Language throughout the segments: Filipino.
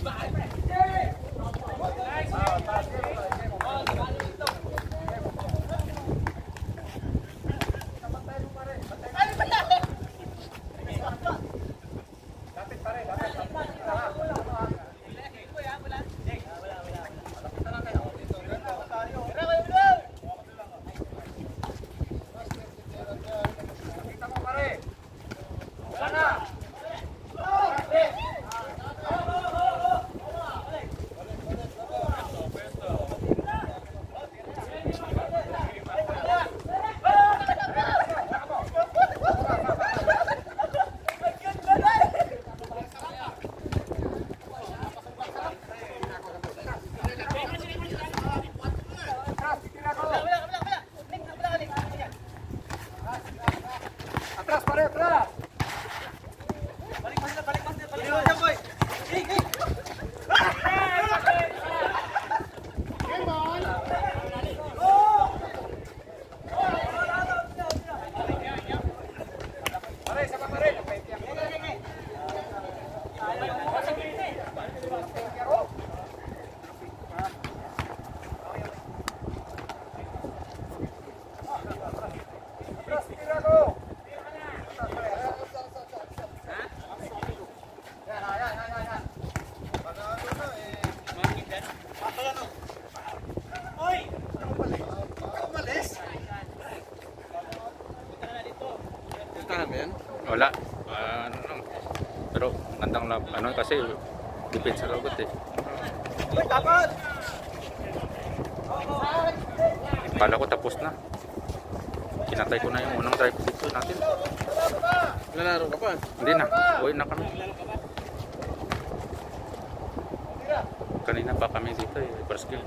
Wala. Pero gandang lab. Ano kasi depensa lagot eh. Kala ko tapos na. Kinatay ko na yung unang drive dito natin. Lalaro ka pa? Hindi na. Uwi na kami. Kanina pa kami dito eh. First game.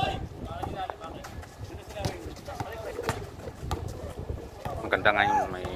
Maganda nga yung may